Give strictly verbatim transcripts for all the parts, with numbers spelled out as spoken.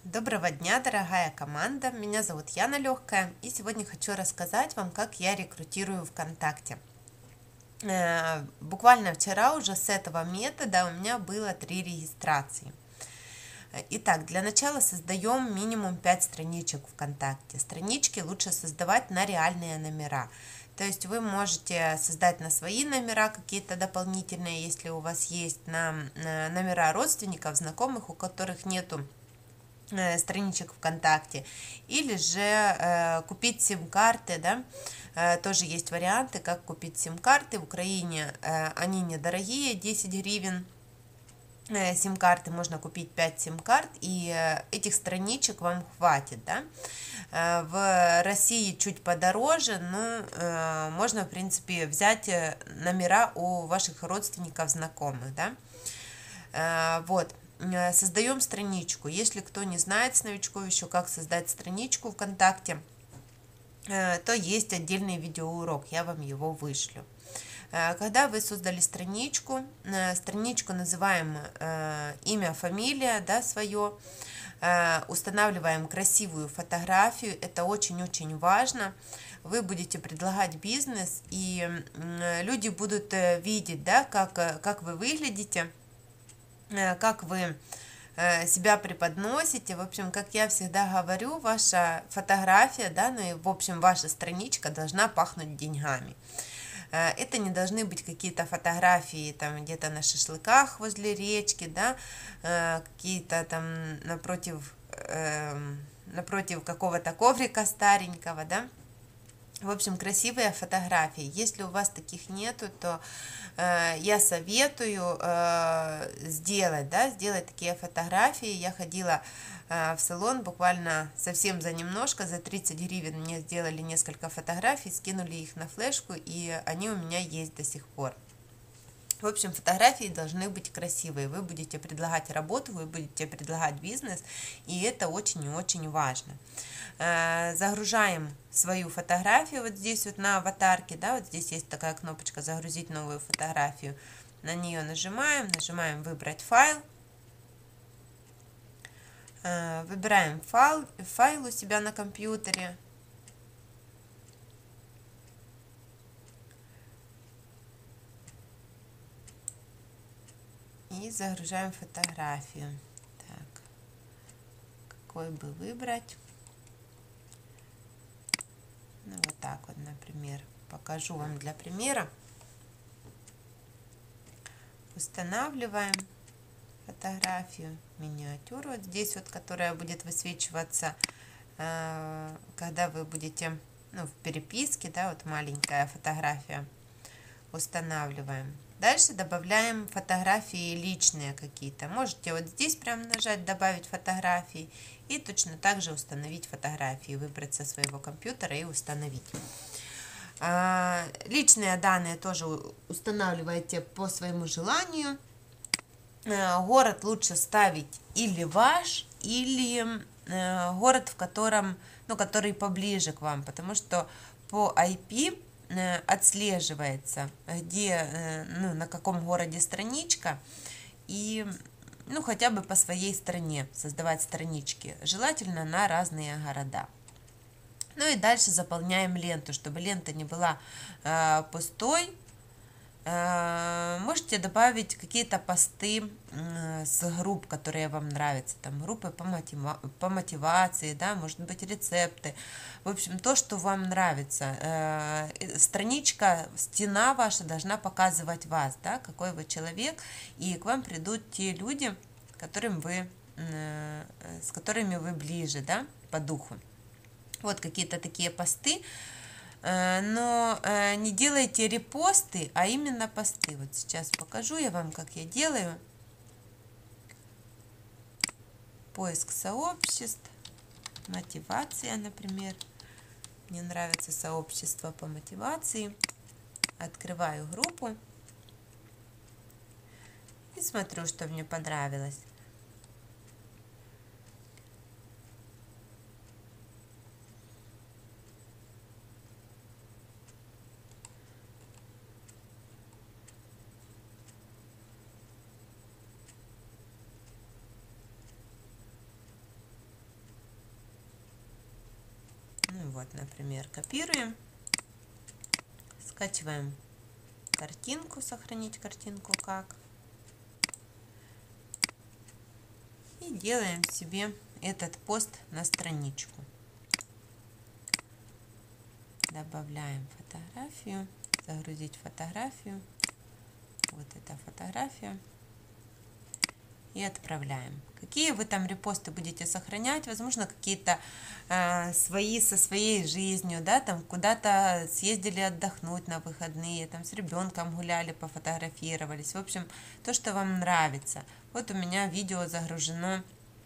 Доброго дня, дорогая команда! Меня зовут Яна Легкая, и сегодня хочу рассказать вам, как я рекрутирую ВКонтакте. Э, Буквально вчера уже с этого метода у меня было три регистрации. Итак, для начала создаем минимум пять страничек ВКонтакте. Странички лучше создавать на реальные номера. То есть вы можете создать на свои номера какие-то дополнительные, если у вас есть, на номера родственников, знакомых, у которых нету страничек ВКонтакте, или же э, купить сим-карты, да, э, тоже есть варианты, как купить сим-карты. В Украине э, они недорогие, десять гривен. Э, сим-карты можно купить пять сим-карт, и э, этих страничек вам хватит, да. Э, в России чуть подороже, но э, можно, в принципе, взять номера у ваших родственников, знакомых, да. Э, вот. Создаем страничку. Если кто не знает с новичков еще, как создать страничку ВКонтакте, то есть отдельный видеоурок, я вам его вышлю. Когда вы создали страничку, страничку называем имя, фамилия, да, свое, устанавливаем красивую фотографию, это очень-очень важно. Вы будете предлагать бизнес, и люди будут видеть, да, как, как вы выглядите, как вы себя преподносите. В общем, как я всегда говорю, ваша фотография, да, ну и в общем ваша страничка должна пахнуть деньгами. Это не должны быть какие-то фотографии там где-то на шашлыках возле речки, да, какие-то там напротив, напротив какого-то коврика старенького, да. В общем, красивые фотографии. Если у вас таких нету, то э, я советую э, сделать, да, сделать такие фотографии. Я ходила э, в салон буквально совсем за немножко, за тридцать гривен мне сделали несколько фотографий, скинули их на флешку, и они у меня есть до сих пор. В общем, фотографии должны быть красивые. Вы будете предлагать работу, вы будете предлагать бизнес, и это очень и очень важно. Загружаем свою фотографию вот здесь вот на аватарке, да, вот здесь есть такая кнопочка «Загрузить новую фотографию». На нее нажимаем, нажимаем «Выбрать файл». Выбираем файл, файл у себя на компьютере. И загружаем фотографию. Так, какой бы выбрать? Ну, вот так вот, например. Покажу вам для примера. Устанавливаем фотографию, миниатюру. Вот здесь вот, которая будет высвечиваться, когда вы будете, ну, в переписке, да, вот маленькая фотография. Устанавливаем. Дальше добавляем фотографии личные какие-то. Можете вот здесь прям нажать «Добавить фотографии» и точно так же установить фотографии, выбрать со своего компьютера и установить. Личные данные тоже устанавливаете по своему желанию. Город лучше ставить или ваш, или город, в котором, ну, который поближе к вам, потому что по ай пи отслеживается, где, ну, на каком городе страничка, и, ну, хотя бы по своей стране создавать странички, желательно на разные города. Ну и дальше заполняем ленту, чтобы лента не была э, пустой. Э, можете добавить какие-то посты э, с групп, которые вам нравятся, там группы по, мотива по мотивации, да, может быть рецепты. В общем, то, что вам нравится. Э, страничка, стена ваша должна показывать вас, да, какой вы человек, и к вам придут те люди, которым вы, э, с которыми вы ближе, да, по духу. Вот какие-то такие посты, но не делайте репосты, а именно посты. Вот сейчас покажу я вам, как я делаю. Поиск сообществ, мотивация, например. Мне нравится сообщество по мотивации. Открываю группу и смотрю, что мне понравилось. Вот, например, копируем, скачиваем картинку, сохранить картинку как, и делаем себе этот пост на страничку. Добавляем фотографию, загрузить фотографию, вот эта фотография, и отправляем. Какие вы там репосты будете сохранять? Возможно, какие-то э, свои со своей жизнью, да, там куда-то съездили отдохнуть на выходные, там с ребенком гуляли, пофотографировались. В общем, то, что вам нравится. Вот у меня видео загружено,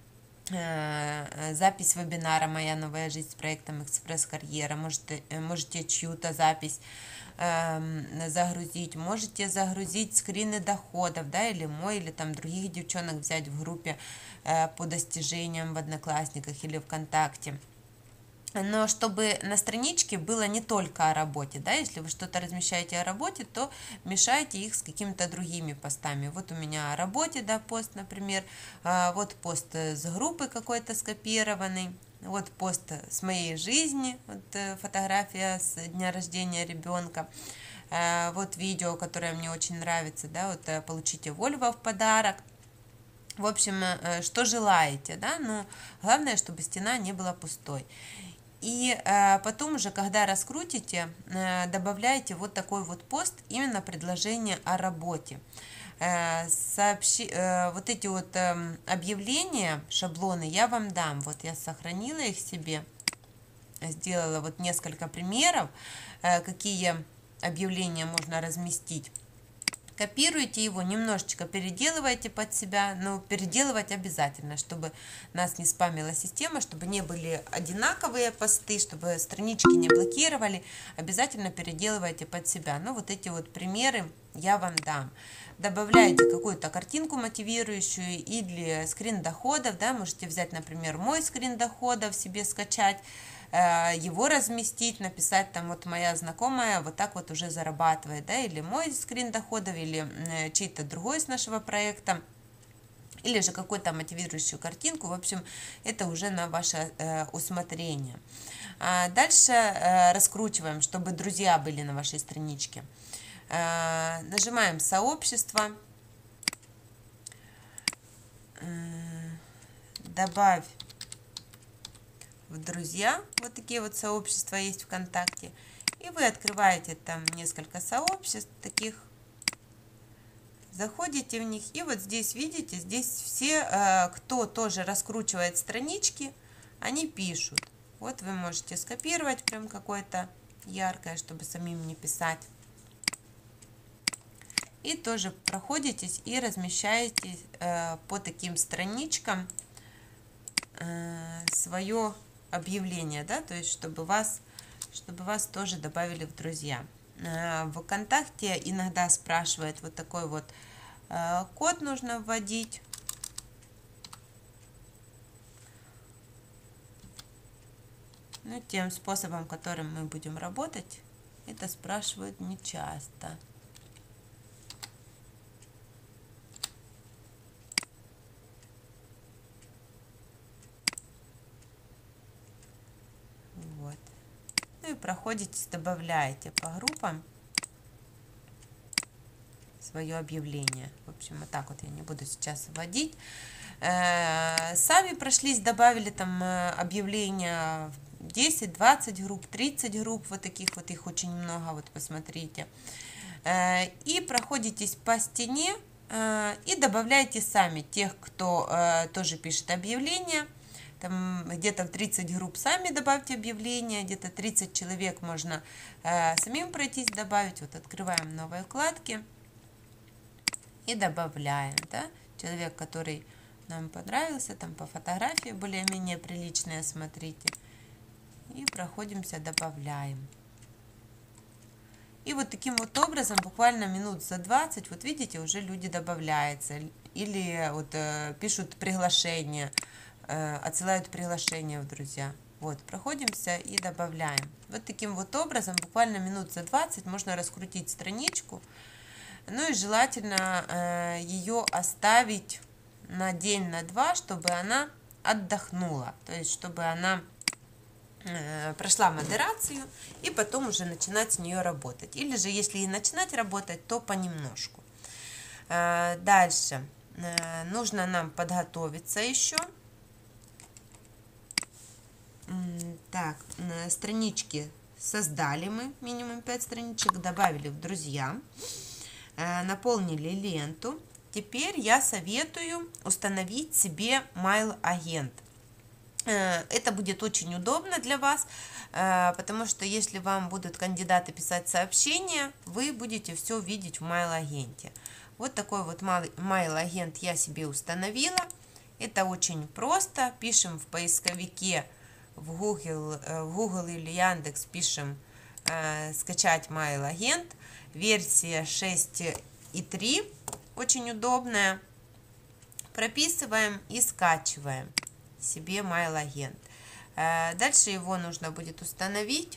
э, запись вебинара «Моя новая жизнь» с проектом «Экспресс-карьера». Можете, можете чью-то запись загрузить, можете загрузить скрины доходов, да, или мой, или там других девчонок взять в группе э, по достижениям в Одноклассниках или ВКонтакте. Но чтобы на страничке было не только о работе, да, если вы что-то размещаете о работе, то мешайте их с какими-то другими постами. Вот у меня о работе, да, пост, например, э, вот пост с группы какой-то скопированный. Вот пост с моей жизни, вот фотография с дня рождения ребенка. Вот видео, которое мне очень нравится, да, вот получите Volvo в подарок. В общем, что желаете, да, но главное, чтобы стена не была пустой. И потом уже, когда раскрутите, добавляете вот такой вот пост, именно предложение о работе. Сообщи, вот эти вот объявления, шаблоны я вам дам. Вот я сохранила их себе, сделала вот несколько примеров, какие объявления можно разместить. Копируйте его, немножечко переделывайте под себя, но переделывать обязательно, чтобы нас не спамила система, чтобы не были одинаковые посты, чтобы странички не блокировали. Обязательно переделывайте под себя. Ну, вот эти вот примеры я вам дам. Добавляйте какую-то картинку мотивирующую или скрин доходов, да, можете взять, например, мой скрин доходов себе скачать, его разместить, написать там вот моя знакомая вот так вот уже зарабатывает, да, или мой скрин доходов, или чей-то другой с нашего проекта, или же какую-то мотивирующую картинку. В общем, это уже на ваше э, усмотрение. А дальше э, раскручиваем, чтобы друзья были на вашей страничке. Э, нажимаем «Сообщество», э, «Добавь в друзья», вот такие вот сообщества есть ВКонтакте, и вы открываете там несколько сообществ таких, заходите в них, и вот здесь видите, здесь все, кто тоже раскручивает странички, они пишут. Вот вы можете скопировать прям какое-то яркое, чтобы самим не писать, и тоже проходитесь и размещаете по таким страничкам свое объявление, да, то есть чтобы вас, чтобы вас тоже добавили в друзья. В ВКонтакте иногда спрашивает вот такой вот код нужно вводить. Ну, тем способом, которым мы будем работать, это спрашивают нечасто. Вот. Ну и проходите, добавляете по группам свое объявление. В общем, вот так вот я не буду сейчас вводить. Сами прошлись, добавили там объявления десять-двадцать групп, тридцать групп, вот таких вот, их очень много, вот посмотрите. И проходитесь по стене и добавляйте сами тех, кто тоже пишет объявления. Там где-то в тридцать групп сами добавьте объявления, где-то тридцать человек можно самим пройтись, добавить. Вот открываем новые вкладки и добавляем, да, человек, который нам понравился, там по фотографии более-менее приличные, смотрите, и проходимся, добавляем. И вот таким вот образом, буквально минут за двадцать, вот видите, уже люди добавляются, или вот э, пишут приглашение, э, отсылают приглашение в друзья. Вот, проходимся и добавляем. Вот таким вот образом, буквально минут за двадцать можно раскрутить страничку. Ну и желательно э, ее оставить на день, на два, чтобы она отдохнула. То есть, чтобы она прошла модерацию, и потом уже начинать с нее работать. Или же, если и начинать работать, то понемножку. Дальше нужно нам подготовиться еще. Так, странички создали мы, минимум пять страничек, добавили в друзья, наполнили ленту. Теперь я советую установить себе mail-агент. Это будет очень удобно для вас, потому что если вам будут кандидаты писать сообщения, вы будете все видеть в mail-агенте. Вот такой вот mail-агент я себе установила. Это очень просто. Пишем в поисковике в Google, в Google или Яндекс, пишем скачать mail-агент. Версия шесть и три, очень удобная. Прописываем и скачиваем себе mail-агент. Дальше его нужно будет установить.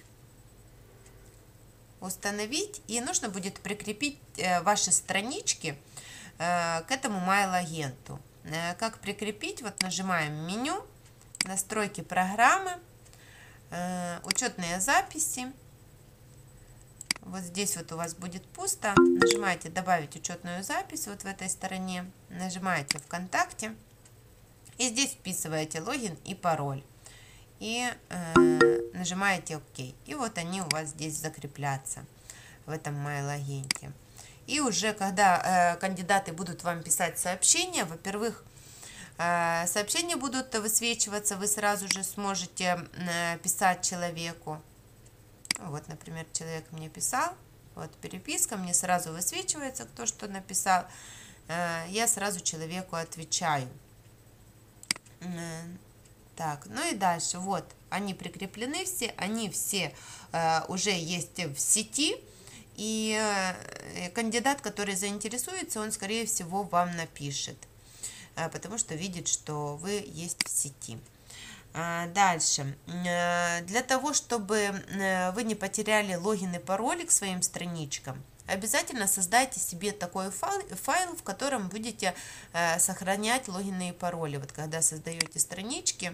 Установить и нужно будет прикрепить ваши странички к этому mail-агенту. Как прикрепить? Вот нажимаем меню, настройки программы, учетные записи. Вот здесь вот у вас будет пусто. Нажимаете добавить учетную запись вот в этой стороне. Нажимаете ВКонтакте. И здесь вписываете логин и пароль. И э, нажимаете ОК. И вот они у вас здесь закрепляться в этом mail-агенте. И уже когда э, кандидаты будут вам писать сообщения, во-первых, э, сообщения будут высвечиваться, вы сразу же сможете э, писать человеку. Вот, например, человек мне писал, вот переписка, мне сразу высвечивается, кто что написал. Э, я сразу человеку отвечаю. Э, так, ну и дальше, вот, они прикреплены все, они все э, уже есть в сети. И кандидат, который заинтересуется, он, скорее всего, вам напишет, потому что видит, что вы есть в сети. Дальше. Для того, чтобы вы не потеряли логин и пароли к своим страничкам, обязательно создайте себе такой файл, в котором будете сохранять логины и пароли. Вот когда создаете странички,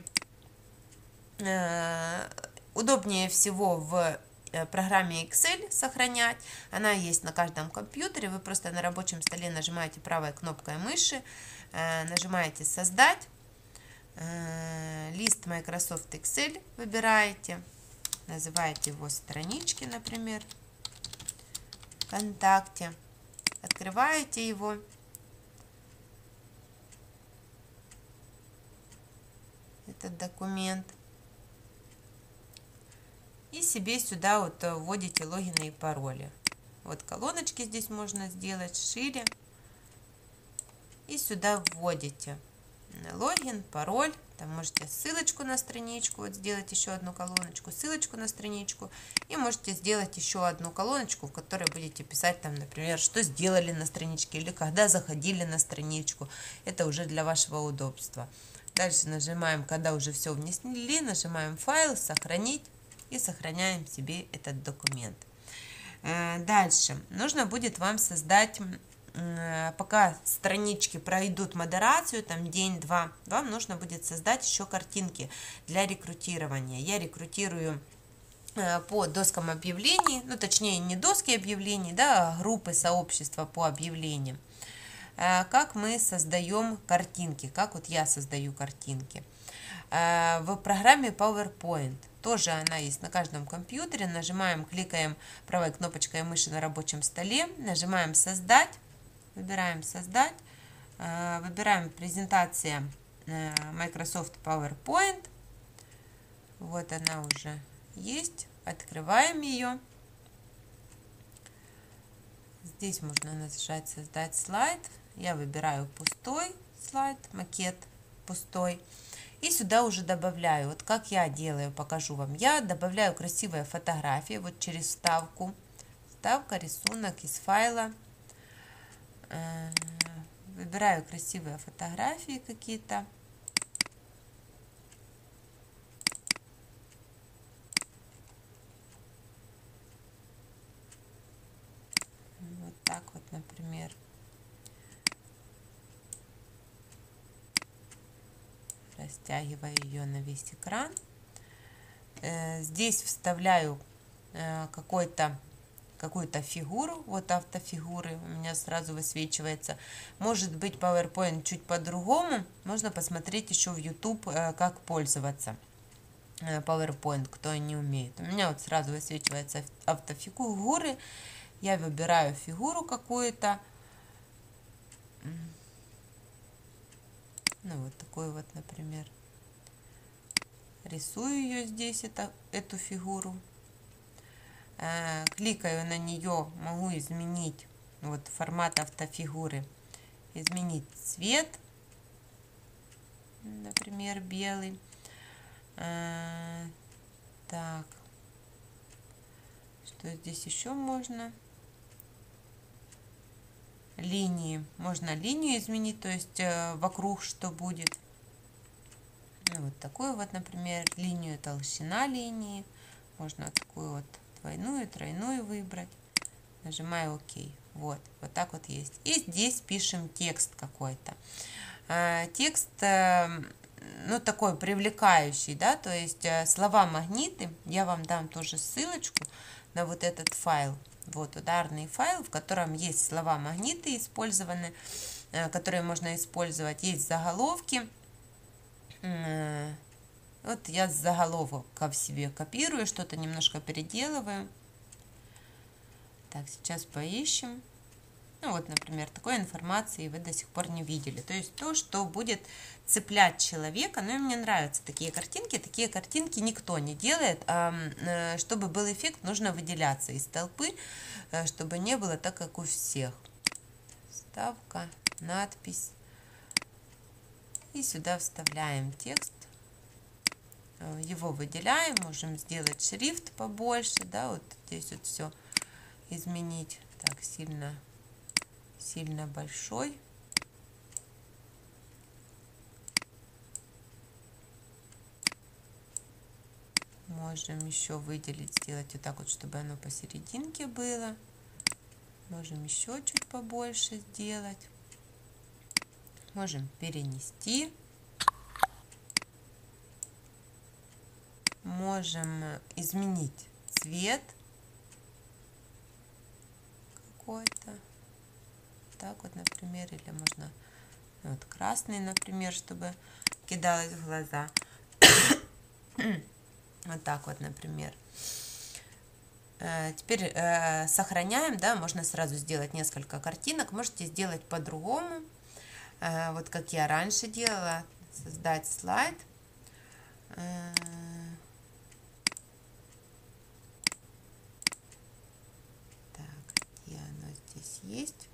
удобнее всего в программе Excel сохранять. Она есть на каждом компьютере. Вы просто на рабочем столе нажимаете правой кнопкой мыши, нажимаете «Создать», лист Microsoft Excel выбираете, называете его «Странички», например, ВКонтакте, открываете его. Этот документ. И себе сюда вот вводите логины и пароли. Вот колоночки здесь можно сделать шире. И сюда вводите логин, пароль. Там можете ссылочку на страничку, вот сделать еще одну колоночку, ссылочку на страничку. И можете сделать еще одну колоночку, в которой будете писать там, например, что сделали на страничке или когда заходили на страничку. Это уже для вашего удобства. Дальше нажимаем, когда уже все внесли, нажимаем «Файл», «Сохранить». И сохраняем себе этот документ. Дальше. Нужно будет вам создать, пока странички пройдут модерацию, там день-два, вам нужно будет создать еще картинки для рекрутирования. Я рекрутирую по доскам объявлений, ну точнее не доски объявлений, да, а группы, сообщества по объявлениям. Как мы создаем картинки, как вот я создаю картинки. В программе PowerPoint. Тоже она есть на каждом компьютере. Nажимаем, кликаем правой кнопочкой мыши на рабочем столе. Нажимаем «Создать». Выбираем «Создать». Выбираем «Презентация Microsoft PowerPoint». Вот она уже есть. Открываем ее. Здесь можно нажать «Создать слайд». Я выбираю пустой слайд, макет пустой. И сюда уже добавляю, вот как я делаю, покажу вам. Я добавляю красивые фотографии вот через вставку. Вставка, рисунок из файла. Выбираю красивые фотографии какие-то. Вот так вот, например. Растягиваю ее на весь экран. Здесь вставляю какой-то какую-то фигуру, вот автофигуры у меня сразу высвечивается. Может быть, PowerPoint чуть по-другому, можно посмотреть еще в YouTube, как пользоваться PowerPoint, кто не умеет. У меня вот сразу высвечивается автофигуры, я выбираю фигуру какую-то, ну вот такую вот, например, рисую ее здесь, это, эту фигуру. Кликаю на нее, могу изменить вот формат автофигуры, изменить цвет, например, белый. Так, что здесь еще можно? Линии, можно линию изменить, то есть вокруг что будет. Вот такую вот, например, линию, толщина линии, можно такую вот двойную, тройную выбрать. Нажимаю ОК. Вот, вот так вот есть. И здесь пишем текст какой-то. Текст, ну, такой привлекающий, да, то есть слова-магниты. Я вам дам тоже ссылочку на вот этот файл. Вот ударный файл, в котором есть слова-магниты использованы, которые можно использовать. Есть заголовки. Вот я с заголовка в себе копирую, что-то немножко переделываю. Так, сейчас поищем. Ну вот, например, такой информации вы до сих пор не видели. То есть то, что будет цеплять человека. Ну и мне нравятся такие картинки. Такие картинки никто не делает. А чтобы был эффект, нужно выделяться из толпы, чтобы не было так, как у всех. Вставка, надпись. И сюда вставляем текст. Его выделяем, можем сделать шрифт побольше, да, вот здесь вот все изменить. Так, сильно, сильно большой. Можем еще выделить, сделать вот так вот, чтобы оно посерединке было. Можем еще чуть побольше сделать. Можем перенести. Можем изменить цвет какой-то. Так вот, например, или можно вот красный, например, чтобы кидалось в глаза. Вот так вот, например. Теперь сохраняем, да, можно сразу сделать несколько картинок. Можете сделать по-другому, вот как я раньше делала. Создать слайд. Есть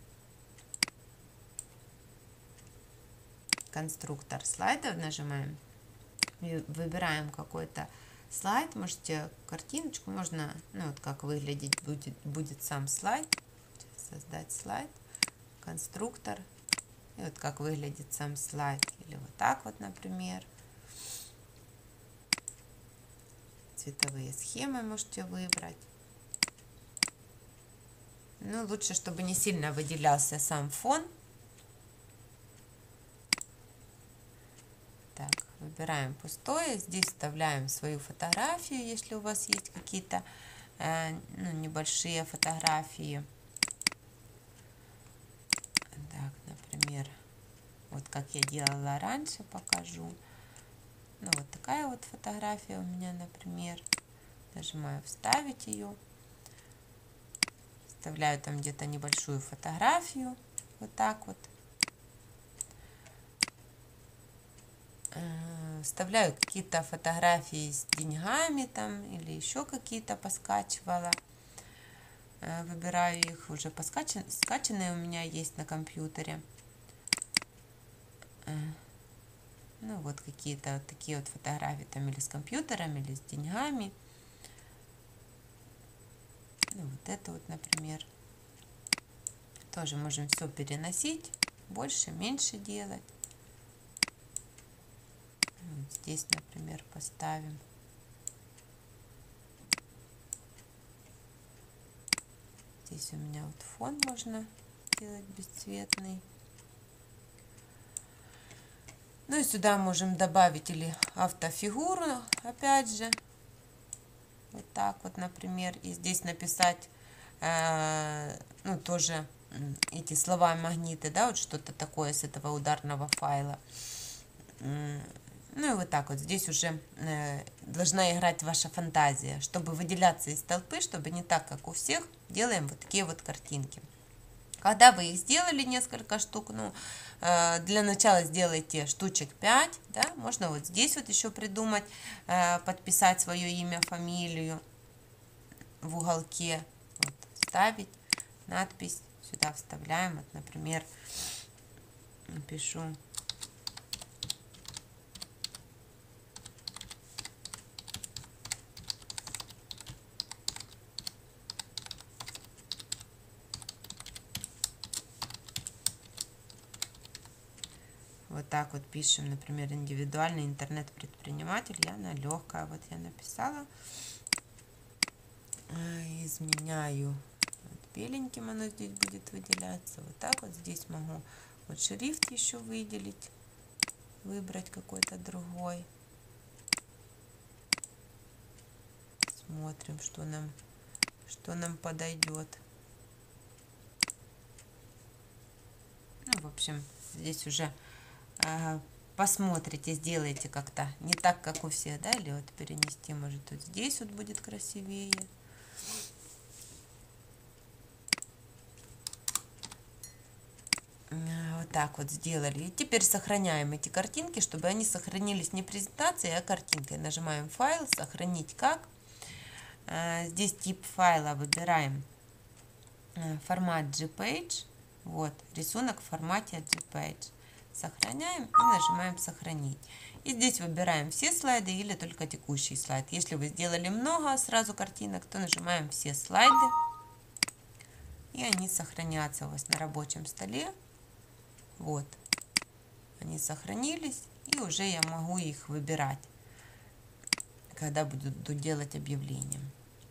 конструктор слайдов, нажимаем, выбираем какой-то слайд, можете картиночку, можно, ну вот как выглядеть будет, будет сам слайд. Создать слайд, конструктор, и вот как выглядит сам слайд, или вот так вот, например. Цветовые схемы можете выбрать. Ну, лучше, чтобы не сильно выделялся сам фон. Так, выбираем пустое. Здесь вставляем свою фотографию, если у вас есть какие-то э, ну, небольшие фотографии. Так, например, вот как я делала раньше, покажу. Ну, вот такая вот фотография у меня, например. Нажимаю «Вставить ее». Вставляю там где-то небольшую фотографию, вот так вот. Вставляю какие-то фотографии с деньгами там, или еще какие-то поскачивала. Выбираю их, уже поскачанные, скачанные у меня есть на компьютере. Ну вот какие-то вот такие вот фотографии там или с компьютером, или с деньгами. Ну, вот это вот, например, тоже можем все переносить, больше, меньше делать. Вот здесь, например, поставим. Здесь у меня вот фон можно сделать бесцветный. Ну и сюда можем добавить или автофигуру, опять же. вот так вот, например, и здесь написать, э, ну, тоже эти слова магниты, да, вот что-то такое с этого ударного файла. Ну и вот так вот, здесь уже э, должна играть ваша фантазия, чтобы выделяться из толпы, чтобы не так, как у всех, делаем вот такие вот картинки. Когда вы их сделали, несколько штук, ну, э, для начала сделайте штучек пять, да, можно вот здесь вот еще придумать, э, подписать свое имя, фамилию в уголке, вот, вставить надпись, сюда вставляем, вот, например, напишу вот так вот пишем, например, индивидуальный интернет-предприниматель Яна Легкая. Вот я написала. Изменяю. Вот беленьким оно здесь будет выделяться. Вот так вот здесь могу вот шрифт еще выделить. Выбрать какой-то другой. Смотрим, что нам, что нам подойдет. Ну, в общем, здесь уже посмотрите, сделайте как-то не так, как у всех, да, или вот перенести, может, вот здесь вот будет красивее. Вот так вот сделали. И теперь сохраняем эти картинки, чтобы они сохранились не презентацией, а картинкой. Нажимаем файл, сохранить как. Здесь тип файла выбираем формат джей-пейдж. Вот, рисунок в формате джей-пейдж. Сохраняем и нажимаем сохранить. И здесь выбираем все слайды или только текущий слайд. Если вы сделали много сразу картинок, то нажимаем все слайды. И они сохранятся у вас на рабочем столе. Вот. Они сохранились. И уже я могу их выбирать, когда буду делать объявление.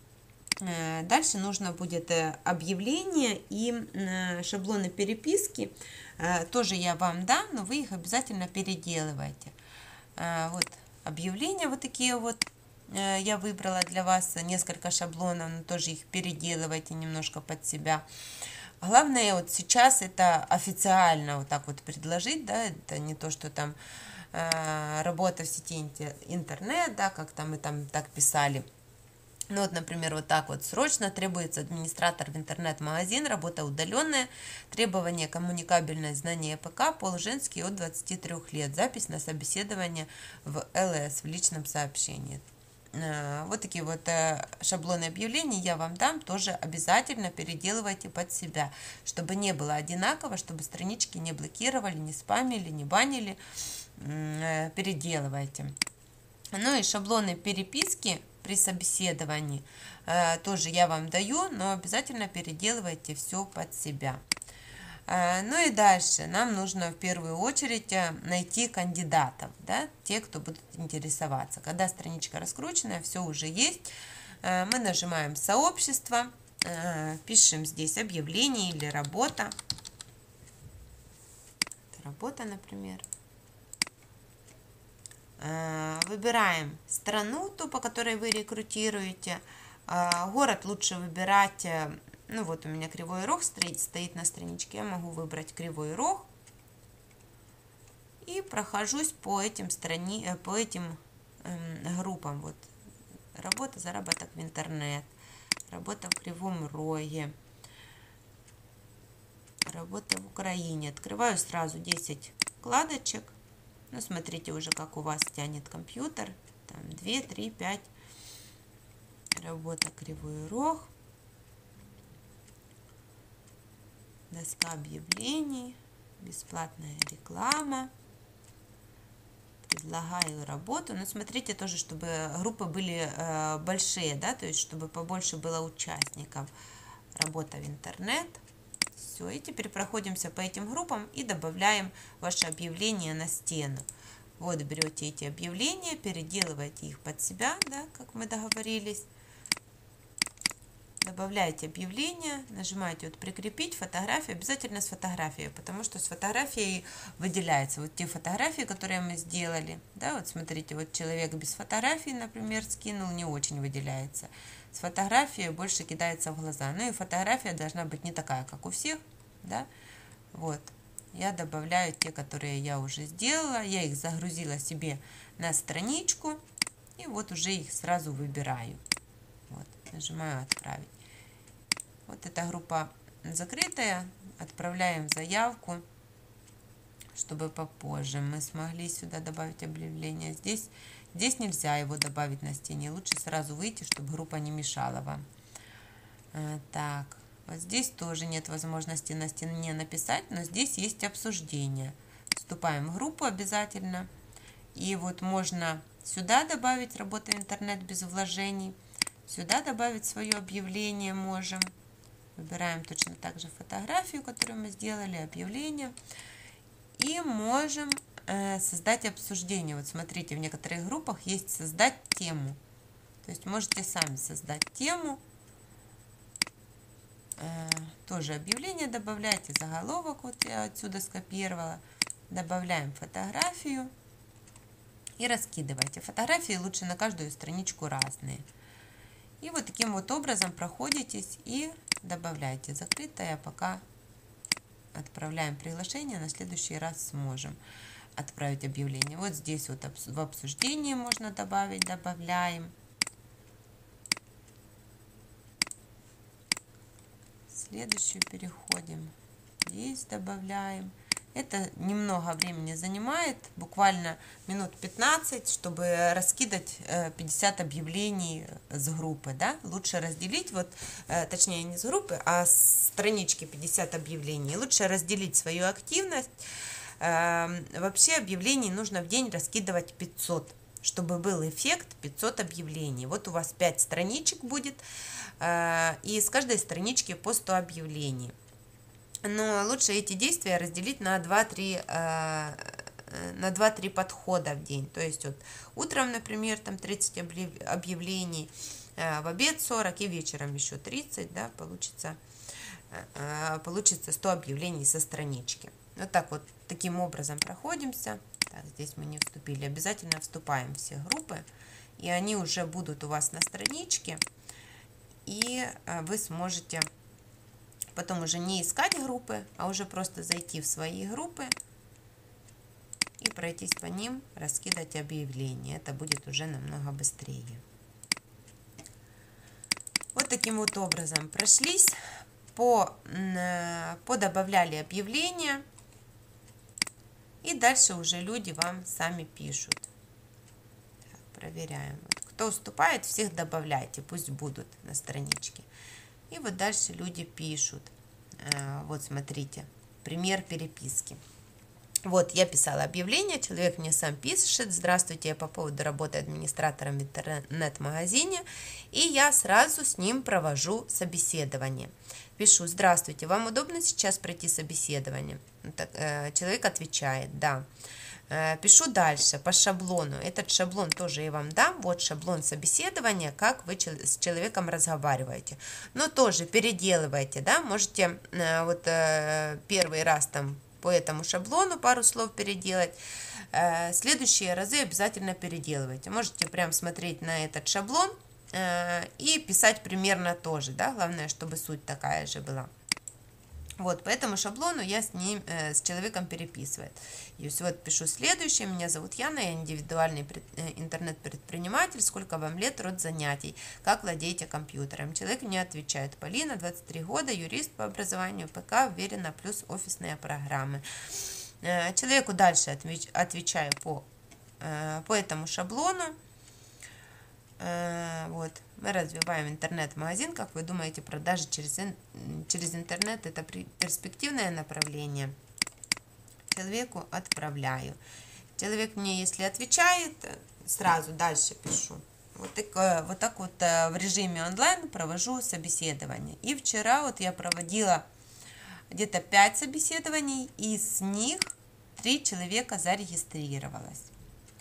Дальше нужно будет объявление и шаблоны переписки. Тоже я вам дам, но вы их обязательно переделываете. Вот объявления вот такие вот я выбрала для вас, несколько шаблонов, но тоже их переделывайте немножко под себя. Главное вот сейчас это официально вот так вот предложить, да, это не то, что там работа в сети интернет, да, как там мы там так писали. Ну вот, например, вот так вот. Срочно требуется администратор в интернет-магазин, работа удаленная, требование коммуникабельность, знание ПК, пол женский от двадцати трёх лет, запись на собеседование в ЛС, в личном сообщении. Вот такие вот шаблоны объявлений я вам дам, тоже обязательно переделывайте под себя, чтобы не было одинаково, чтобы странички не блокировали, не спамили, не банили, переделывайте. Ну и шаблоны переписки при собеседовании э, тоже я вам даю, но обязательно переделывайте все под себя. Э, ну и дальше нам нужно в первую очередь найти кандидатов, да, те, кто будут интересоваться. Когда страничка раскрученная, все уже есть, э, мы нажимаем сообщество, э, пишем здесь объявление или работа. Работа, например. Выбираем страну, ту, по которой вы рекрутируете. Город лучше выбирать, ну вот у меня Кривой Рог стоит, стоит на страничке, я могу выбрать Кривой Рог. И прохожусь по этим, страни, по этим эм, группам. Вот. Работа, заработок в интернет, работа в Кривом Роге, работа в Украине. Открываю сразу десять вкладочек. Ну, смотрите уже, как у вас тянет компьютер. Там два, три, пять. Работа Кривой Рог. Доска объявлений. Бесплатная реклама. Предлагаю работу. Но смотрите тоже, чтобы группы были э, большие, да, то есть, чтобы побольше было участников. Работа в интернет. Все, и теперь проходимся по этим группам и добавляем ваше объявление на стену. Вот берете эти объявления, переделываете их под себя, да, как мы договорились. добавляете объявление, нажимаете вот прикрепить фотографию, обязательно с фотографией, потому что с фотографией выделяется вот те фотографии, которые мы сделали, да, вот смотрите, вот человек без фотографии, например, скинул, не очень выделяется, с фотографией больше кидается в глаза, ну и фотография должна быть не такая, как у всех, да, вот, я добавляю те, которые я уже сделала, я их загрузила себе на страничку, и вот уже их сразу выбираю. Вот, нажимаю «Отправить». Вот эта группа закрытая. Отправляем заявку, чтобы попозже мы смогли сюда добавить объявление. Здесь, здесь нельзя его добавить на стене. Лучше сразу выйти, чтобы группа не мешала вам. Так, вот здесь тоже нет возможности на стене написать, но здесь есть обсуждение. Вступаем в группу обязательно. И вот можно сюда добавить «Работа интернет без вложений». Сюда добавить свое объявление можем. Выбираем точно так же фотографию, которую мы сделали, объявление. И можем э, создать обсуждение. Вот смотрите, в некоторых группах есть «Создать тему». То есть можете сами создать тему. Э, тоже объявление добавляйте, заголовок вот я отсюда скопировала. Добавляем фотографию. И раскидывайте. Фотографии лучше на каждую страничку разные. И вот таким вот образом проходитесь и добавляйте. Закрытое, пока отправляем приглашение, на следующий раз сможем отправить объявление. Вот здесь вот в обсуждении можно добавить, добавляем. Следующую переходим. Здесь добавляем. Это немного времени занимает, буквально минут пятнадцать, чтобы раскидать пятьдесят объявлений с группы. Да? Лучше разделить, вот, точнее не с группы, а с странички пятьдесят объявлений. Лучше разделить свою активность. Вообще объявлений нужно в день раскидывать пятьсот, чтобы был эффект пятьсот объявлений. Вот у вас пять страничек будет, и с каждой странички по сто объявлений. Но лучше эти действия разделить на два-три на два-три подхода в день. То есть вот утром, например, там тридцать объявлений, в обед сорок и вечером еще тридцать, да, получится, получится сто объявлений со странички. Вот так вот, таким образом проходимся. Так, здесь мы не вступили. Обязательно вступаем в все группы, и они уже будут у вас на страничке, и вы сможете потом уже не искать группы, а уже просто зайти в свои группы и пройтись по ним, раскидать объявления. Это будет уже намного быстрее. Вот таким вот образом прошлись, по, подобавляли объявления, и дальше уже люди вам сами пишут. Так, проверяем. Вот, кто уступает, всех добавляйте, пусть будут на страничке. И вот дальше люди пишут. Вот смотрите, пример переписки. Вот я писала объявление, человек мне сам пишет: здравствуйте, я по поводу работы администратором в интернет-магазине, и я сразу с ним провожу собеседование. Пишу: здравствуйте, вам удобно сейчас пройти собеседование? Человек отвечает: да. Пишу дальше по шаблону. Этот шаблон тоже я вам дам. Вот шаблон собеседования, как вы с человеком разговариваете. Но тоже переделывайте, да, можете вот первый раз там по этому шаблону пару слов переделать. Следующие разы обязательно переделывайте. Можете прям смотреть на этот шаблон и писать примерно тоже, да, главное, чтобы суть такая же была. Вот, по этому шаблону я с ним, э, с человеком переписываю. И вот пишу следующее. Меня зовут Яна, я индивидуальный интернет-предприниматель. Сколько вам лет, род занятий? Как владеете компьютером? Человек мне отвечает: Полина, двадцать три года, юрист по образованию, ПК, уверена, плюс офисные программы. Э, человеку дальше отвеч, отвечаю по, э, по этому шаблону. Вот, мы развиваем интернет-магазин. Как вы думаете, продажи через, через интернет — это перспективное направление? Человеку отправляю. Человек мне, если отвечает, сразу дальше пишу. Вот так, вот так вот в режиме онлайн провожу собеседование. И вчера вот я проводила где-то пять собеседований, и с них три человека зарегистрировалось.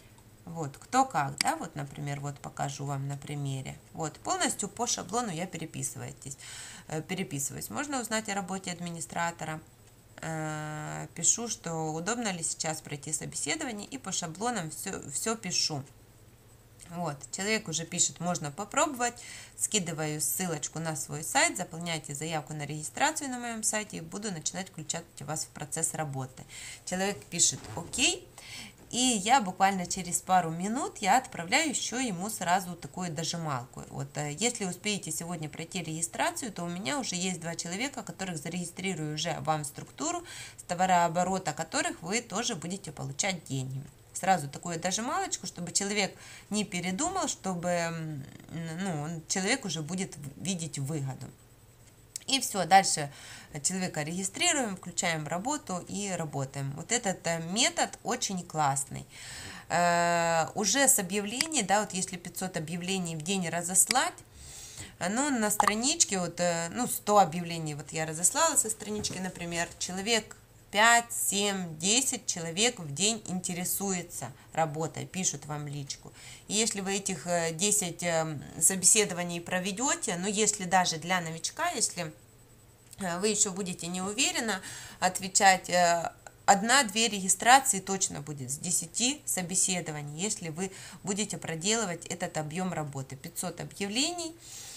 Вот, кто как, да, вот, например, вот покажу вам на примере. Вот, полностью по шаблону я переписываюсь. переписываюсь. Можно узнать о работе администратора. Пишу, что удобно ли сейчас пройти собеседование, и по шаблонам все, все пишу. Вот, человек уже пишет, можно попробовать, скидываю ссылочку на свой сайт, заполняйте заявку на регистрацию на моем сайте и буду начинать включать вас в процесс работы. Человек пишет окей, и я буквально через пару минут я отправляю еще ему сразу такую дожималку. Вот, если успеете сегодня пройти регистрацию, то у меня уже есть два человека, которых зарегистрирую уже вам в структуру, с товарооборота которых вы тоже будете получать деньги. Сразу такую дожималочку, чтобы человек не передумал, чтобы ну, человек уже будет видеть выгоду. И все, дальше человека регистрируем, включаем в работу и работаем. Вот этот метод очень классный. Э, уже с объявлений, да, вот если пятьсот объявлений в день разослать, ну, на страничке, вот, ну, сто объявлений вот я разослала со странички, например, человек пять, семь, десять человек в день интересуется работой, пишут вам личку. И если вы этих десять собеседований проведете, ну, если даже для новичка, если вы еще будете не уверенно отвечать, одна-две регистрации точно будет с десяти собеседований, если вы будете проделывать этот объем работы. пятьсот объявлений,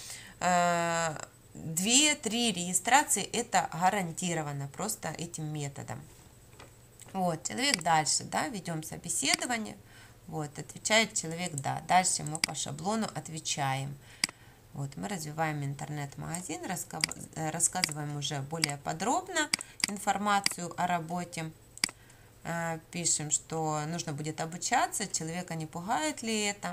две-три регистрации, это гарантированно просто этим методом. Вот, человек дальше, да, ведем собеседование, вот, отвечает человек да, дальше мы по шаблону отвечаем. Вот, мы развиваем интернет-магазин, рассказываем уже более подробно информацию о работе, пишем, что нужно будет обучаться, человека не пугает ли это.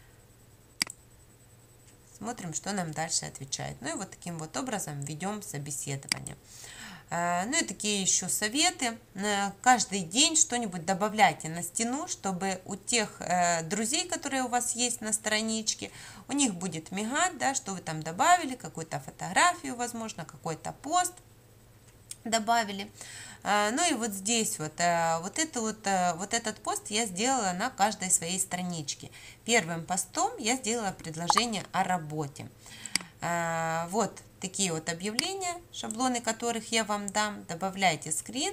Смотрим, что нам дальше отвечает. Ну и вот таким вот образом ведем собеседование. Ну и такие еще советы. Каждый день что-нибудь добавляйте на стену, чтобы у тех друзей, которые у вас есть на страничке, у них будет мигать, да, что вы там добавили, какую-то фотографию, возможно, какой-то пост добавили. Ну и вот здесь вот, вот, это вот, вот этот пост я сделала на каждой своей страничке. Первым постом я сделала предложение о работе. Вот такие вот объявления, шаблоны которых я вам дам. Добавляйте скрин,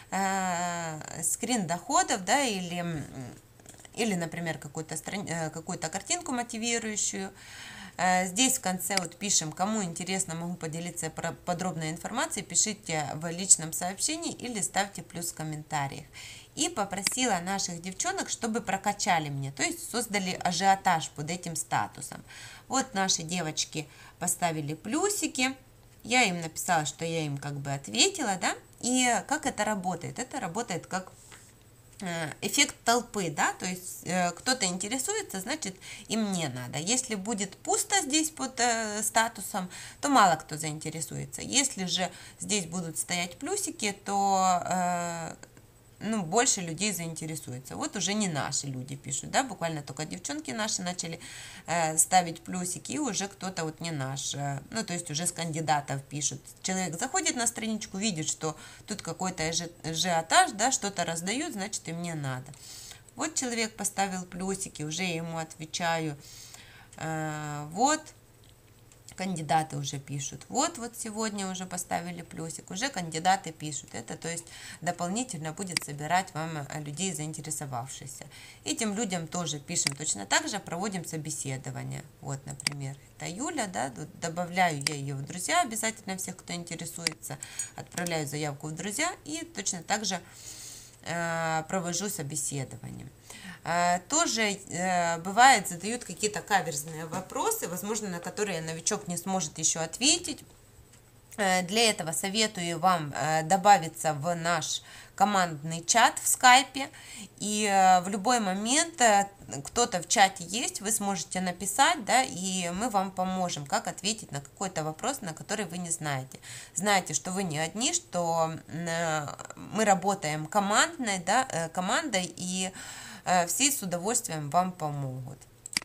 скрин доходов, да, или, или например, какую-то какую-то картинку мотивирующую. Здесь в конце вот пишем, кому интересно, могу поделиться подробной информацией, пишите в личном сообщении или ставьте плюс в комментариях. И попросила наших девчонок, чтобы прокачали мне, то есть создали ажиотаж под этим статусом. Вот наши девочки поставили плюсики, я им написала, что я им как бы ответила, да, и как это работает? Это работает как эффект толпы, да, то есть э, кто-то интересуется, значит и мне надо. Если будет пусто здесь под э, статусом, то мало кто заинтересуется. Если же здесь будут стоять плюсики, то э, ну, больше людей заинтересуется. Вот уже не наши люди пишут, да, буквально только девчонки наши начали э, ставить плюсики, и уже кто-то вот не наш, э, ну, то есть уже с кандидатов пишут. Человек заходит на страничку, видит, что тут какой-то ажиотаж, да, что-то раздают, значит и мне надо. Вот человек поставил плюсики, уже я ему отвечаю, э, вот, кандидаты уже пишут. Вот, вот сегодня уже поставили плюсик, уже кандидаты пишут. Это, то есть, дополнительно будет собирать вам людей, заинтересовавшихся. Этим людям тоже пишем точно так же, проводим собеседование. Вот, например, это Юля, да, добавляю я ее в друзья, обязательно всех, кто интересуется, отправляю заявку в друзья и точно так же э, провожу собеседование. Тоже бывает, задают какие-то каверзные вопросы, возможно, на которые новичок не сможет еще ответить. Для этого советую вам добавиться в наш командный чат в скайпе, и в любой момент кто-то в чате есть, вы сможете написать, да, и мы вам поможем, как ответить на какой-то вопрос, на который вы не знаете. Знаете, что вы не одни, что мы работаем командной, да, командой, и все с удовольствием вам помогут.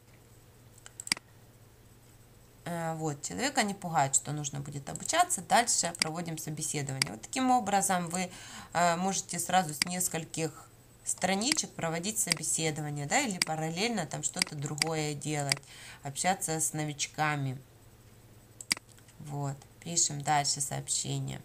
Вот, человека не пугает, что нужно будет обучаться. Дальше проводим собеседование. Вот таким образом вы можете сразу с нескольких страничек проводить собеседование, да, или параллельно там что-то другое делать, общаться с новичками. Вот, пишем дальше сообщение.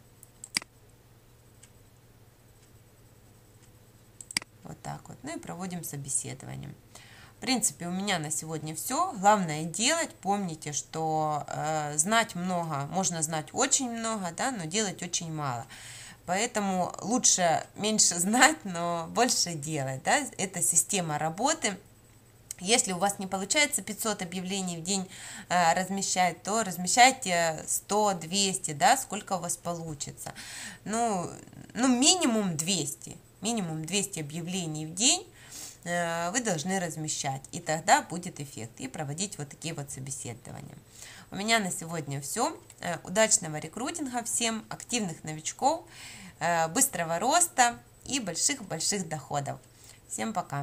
Вот так вот. Ну и проводим собеседование. В принципе, у меня на сегодня все. Главное делать. Помните, что э, знать много, можно знать очень много, да, но делать очень мало. Поэтому лучше меньше знать, но больше делать. Да? Это система работы. Если у вас не получается пятьсот объявлений в день э, размещать, то размещайте сто двести, да, сколько у вас получится. Ну, ну минимум двести. Минимум двести объявлений в день э, вы должны размещать. И тогда будет эффект. И проводить вот такие вот собеседования. У меня на сегодня все. Э, удачного рекрутинга всем, активных новичков, э, быстрого роста и больших-больших доходов. Всем пока!